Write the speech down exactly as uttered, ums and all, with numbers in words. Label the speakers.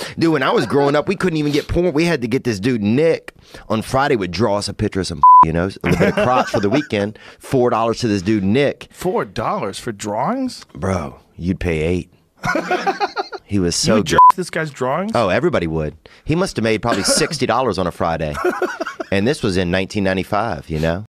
Speaker 1: Dude, when I was growing up, we couldn't even get porn. We had to get this dude, Nick, on Friday would draw us a picture of some, you know, a little bit of crotch for the weekend. Four dollars to this dude, Nick.
Speaker 2: Four dollars for drawings?
Speaker 1: Bro, you'd pay eight. He was so
Speaker 2: you would
Speaker 1: good.
Speaker 2: jerk this guy's drawings?
Speaker 1: Oh, everybody would. He must have made probably sixty dollars on a Friday. And this was in nineteen ninety-five, you know?